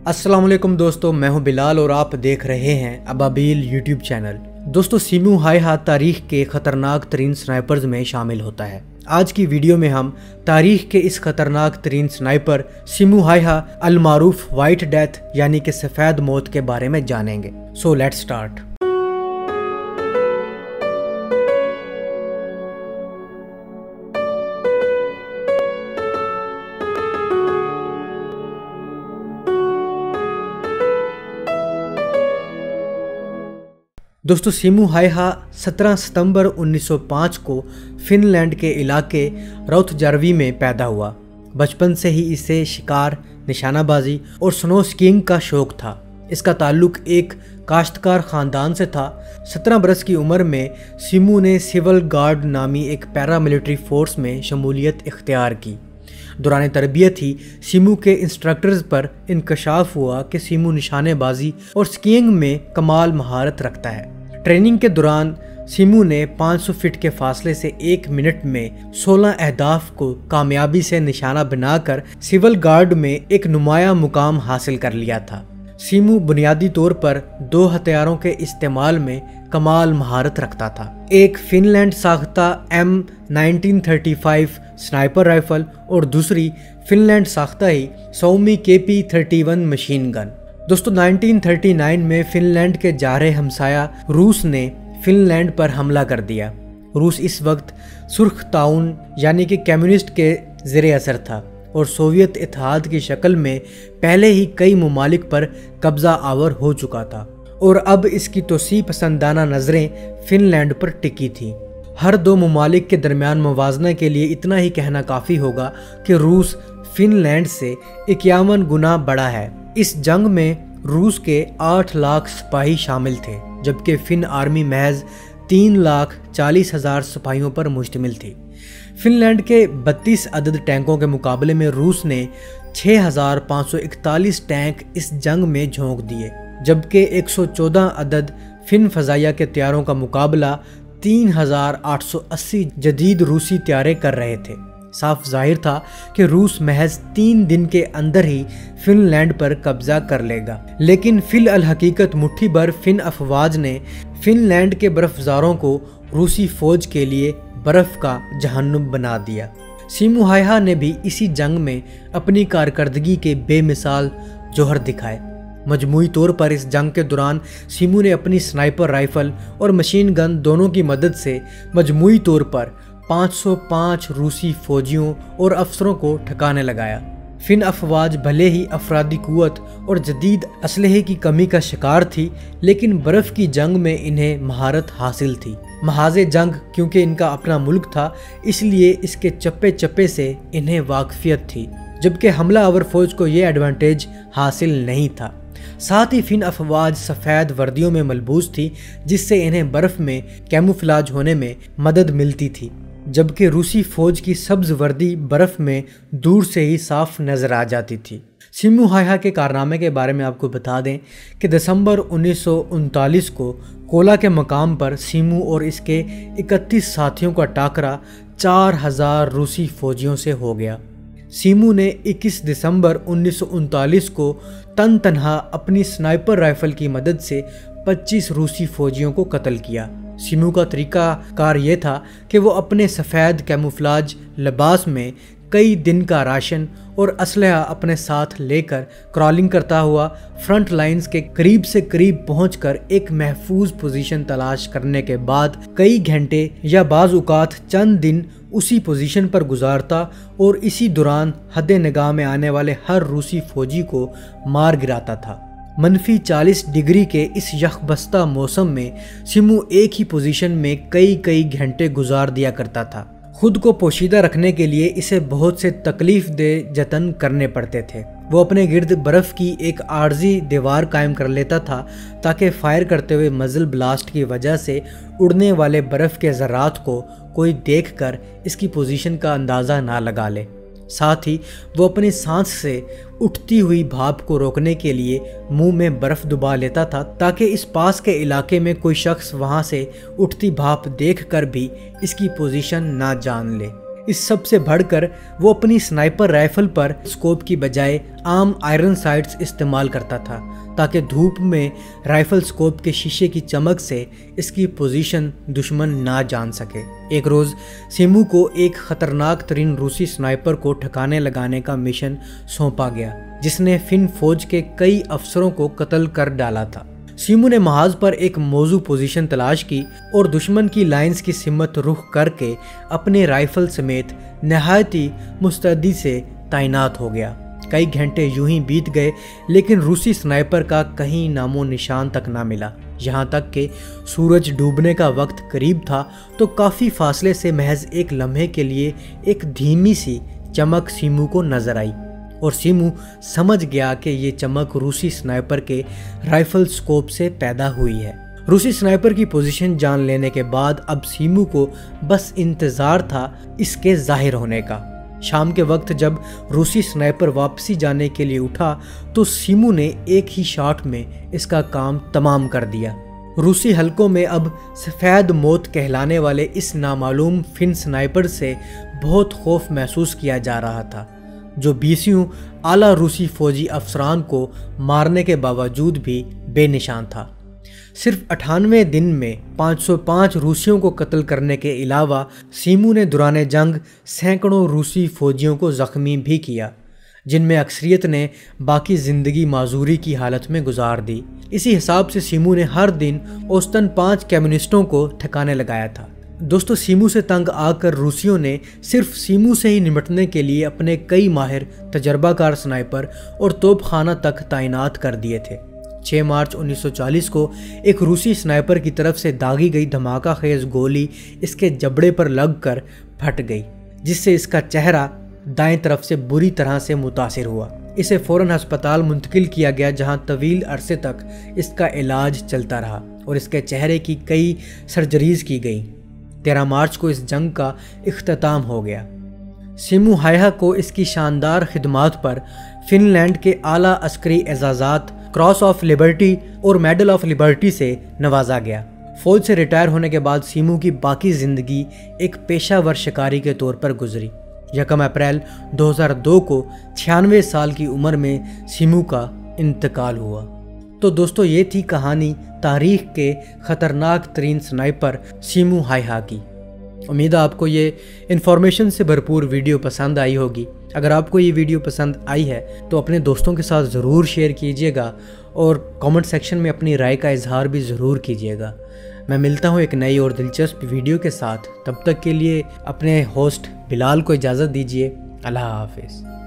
अस्सलाम वालेकुम दोस्तों, मैं हूं बिलाल और आप देख रहे हैं अबाबील यूट्यूब चैनल। दोस्तों, सीमू हायहा तारीख के ख़तरनाक तरीन स्नाइपर्स में शामिल होता है। आज की वीडियो में हम तारीख के इस खतरनाक तरीन स्नाइपर सीमू हायहा अल मारूफ वाइट डेथ यानी कि सफ़ेद मौत के बारे में जानेंगे। So let's start. दोस्तों, सीमू हायहा 17 सितंबर 1905 को फिनलैंड के इलाके राउथजार्वी में पैदा हुआ। बचपन से ही इसे शिकार, निशानाबाजी और स्नो स्कीइंग का शौक था। इसका ताल्लुक एक काश्तकार ख़ानदान से था। 17 बरस की उम्र में सीमू ने सिविल गार्ड नामी एक पैरामिलिट्री फोर्स में शमूलियत इख्तियार की। दौरान तरबियत ही सीमू के इंस्ट्रक्टर्स पर इंकशाफ हुआ कि सीमू निशानेबाजी और स्कीइंग में कमाल महारत रखता है। ट्रेनिंग के दौरान सीमू ने 500 फीट के फासले से 1 मिनट में 16 अहदाफ को कामयाबी से निशाना बनाकर सिविल गार्ड में एक नुमाया मुकाम हासिल कर लिया था। सीमू बुनियादी तौर पर 2 हथियारों के इस्तेमाल में कमाल महारत रखता था। एक फिनलैंड साख्ता M1935 स्नाइपर राइफल और दूसरी फिनलैंड साख्ता ही सौमी KP-31 मशीन गन। दोस्तों, 1939 में फिनलैंड के जारे हमसाया रूस ने फिनलैंड पर हमला कर दिया। रूस इस वक्त सुर्ख ताउन यानी कि कम्युनिस्ट के ज़ेरे असर था और सोवियत इत्तेहाद की शक्ल में पहले ही कई ममालिक पर कब्जा आवर हो चुका था और अब इसकी तोसी पसंदाना नज़रें फिनलैंड पर टिकी थी। हर 2 ममालिक के दरमियान मुवाजना के लिए इतना ही कहना काफ़ी होगा कि रूस फिनलैंड से 51 गुना बड़ा है। इस जंग में रूस के 8 लाख सिपाही शामिल थे, जबकि फिन आर्मी महज 3,40,000 सिपाहियों पर मुश्तमिल थी। फिनलैंड के 32 अदद टैंकों के मुकाबले में रूस ने 6,541 टैंक इस जंग में झोंक दिए, जबकि 114 अदद फिन फ़ज़ाइया के तैयारों का मुकाबला 3,880 जदीद रूसी तैयारे कर रहे थे। साफ जाहिर था कि रूस महज 3 दिन के अंदर ही फिनलैंड पर कब्जा कर लेगा, लेकिन फिल अल हकीकत मुट्ठी भर फिन अफवाज ने फिनलैंड के बर्फजारों को रूसी फौज के लिए बर्फ का जहन्नुम बना दिया। सीमू हायहा ने भी इसी जंग में अपनी कारकर्दगी के बेमिसाल जौहर दिखाए। मजमूई तौर पर इस जंग के दौरान सीमू ने अपनी स्नाइपर राइफल और मशीन गन दोनों की मदद से मजमूई तौर पर 505 रूसी फौजियों और अफसरों को ठिकाने लगाया। फिन अफवाज भले ही अफरादी कुव्वत और जदीद असलहे की कमी का शिकार थी, लेकिन बर्फ़ की जंग में इन्हें महारत हासिल थी। महाज़े जंग क्योंकि इनका अपना मुल्क था, इसलिए इसके चप्पे चप्पे से इन्हें वाकफियत थी, जबकि हमला आवर फौज को ये एडवांटेज हासिल नहीं था। साथ ही फिन अफवाज सफ़ेद वर्दियों में मलबूस थी, जिससे इन्हें बर्फ़ में कैमोफ्लेज होने में मदद मिलती थी, जबकि रूसी फ़ौज की सब्ज़ वर्दी बर्फ़ में दूर से ही साफ नज़र आ जाती थी। सीमू हायहा के कारनामे के बारे में आपको बता दें कि दिसंबर 1939 को कोला के मकाम पर सीमू और इसके 31 साथियों का टाकरा 4000 रूसी फ़ौजियों से हो गया। सीमू ने 21 दिसंबर 1939 को तनहा अपनी स्नाइपर राइफल की मदद से 25 रूसी फ़ौजियों को कत्ल किया। सीमू का तरीका कार ये था कि वो अपने सफ़ेद कैमोफ्लेज लिबास में कई दिन का राशन और असलहा अपने साथ लेकर क्रॉलिंग करता हुआ फ्रंट लाइंस के करीब से करीब पहुंचकर एक महफूज पोजीशन तलाश करने के बाद कई घंटे या बाज़ औक़ात चंद दिन उसी पोजीशन पर गुजारता और इसी दौरान हद निगाह में आने वाले हर रूसी फौजी को मार गिराता था। -40 डिग्री के इस यखबस्ता मौसम में सीमू एक ही पोजीशन में कई घंटे गुजार दिया करता था। खुद को पोशीदा रखने के लिए इसे बहुत से तकलीफ दे जतन करने पड़ते थे। वो अपने गिर्द बर्फ़ की एक आर्जी दीवार कायम कर लेता था ताकि फायर करते हुए मजल ब्लास्ट की वजह से उड़ने वाले बर्फ़ के ज़रात को कोई देखकर इसकी पोजीशन का अंदाज़ा ना लगा ले। साथ ही वो अपनी सांस से उठती हुई भाप को रोकने के लिए मुंह में बर्फ़ डुबा लेता था ताकि इस पास के इलाके में कोई शख्स वहां से उठती भाप देखकर भी इसकी पोजीशन ना जान ले। इस सब से बढ़कर वो अपनी स्नाइपर राइफल पर स्कोप की बजाय आम आयरन साइट्स इस्तेमाल करता था, ताकि धूप में राइफल स्कोप के शीशे की चमक से इसकी पोजीशन दुश्मन ना जान सके। एक रोज़ सीमू को एक खतरनाक तरीन रूसी स्नाइपर को ठिकाने लगाने का मिशन सौंपा गया, जिसने फिन फौज के कई अफसरों को कत्ल कर डाला था। सीमू ने महाज पर एक मौजू पोजीशन तलाश की और दुश्मन की लाइंस की सिमत रुख करके अपने राइफल समेत नहायती मुस्तैदी से तैनात हो गया। कई घंटे यूं ही बीत गए, लेकिन रूसी स्नाइपर का कहीं नामो निशान तक ना मिला। यहाँ तक कि सूरज डूबने का वक्त करीब था तो काफ़ी फासले से महज एक लम्हे के लिए एक धीमी सी चमक सीमू को नजर आई और सीमू समझ गया कि ये चमक रूसी स्नाइपर के राइफल स्कोप से पैदा हुई है। रूसी स्नाइपर की पोजीशन जान लेने के बाद अब सीमू को बस इंतज़ार था इसके जाहिर होने का। शाम के वक्त जब रूसी स्नाइपर वापसी जाने के लिए उठा तो सीमू ने एक ही शॉट में इसका काम तमाम कर दिया। रूसी हलकों में अब सफ़ेद मौत कहलाने वाले इस नामालूम फिन स्नाइपर से बहुत खौफ महसूस किया जा रहा था, जो 20 आला रूसी फौजी अफसरान को मारने के बावजूद भी बेनिशान था। सिर्फ 98 दिन में 505 रूसियों को कत्ल करने के अलावा सीमू ने दौरान जंग सैकड़ों रूसी फौजियों को ज़ख्मी भी किया, जिनमें अक्सरियत ने बाकी ज़िंदगी माजूरी की हालत में गुजार दी। इसी हिसाब से सीमू ने हर दिन औसतन 5 कम्युनिस्टों को ठिकाने लगाया था। दोस्तों, सीमू से तंग आकर रूसियों ने सिर्फ सीमू से ही निपटने के लिए अपने कई माहिर तजर्बाकार स्नाइपर और तोपखाना तक तैनात कर दिए थे। 6 मार्च 1940 को एक रूसी स्नाइपर की तरफ से दागी गई धमाका खेज गोली इसके जबड़े पर लगकर फट गई, जिससे इसका चेहरा दाएं तरफ से बुरी तरह से मुतासिर हुआ। इसे फौरन अस्पताल मुंतकिल किया गया, जहां तवील अरसे तक इसका इलाज चलता रहा और इसके चेहरे की कई सर्जरीज की गई। 13 मार्च को इस जंग का इख्तिताम हो गया। सीमू हायहा को इसकी शानदार खिदमात पर फिनलैंड के आला अस्करी एजाज़ात क्रॉस ऑफ लिबर्टी और मेडल ऑफ लिबर्टी से नवाजा गया। फौज से रिटायर होने के बाद सीमू की बाकी ज़िंदगी एक पेशावर शिकारी के तौर पर गुजरी। 1 अप्रैल 2002 को 96 साल की उम्र में सीमू का इंतकाल हुआ। तो दोस्तों, ये थी कहानी तारीख के ख़तरनाक तरीन स्नाइपर सीमू हायहा की। उम्मीद है आपको ये इन्फॉर्मेशन से भरपूर वीडियो पसंद आई होगी। अगर आपको ये वीडियो पसंद आई है तो अपने दोस्तों के साथ ज़रूर शेयर कीजिएगा और कमेंट सेक्शन में अपनी राय का इजहार भी ज़रूर कीजिएगा। मैं मिलता हूँ एक नई और दिलचस्प वीडियो के साथ। तब तक के लिए अपने होस्ट बिलाल को इजाज़त दीजिए। अल्लाह हाफिज़।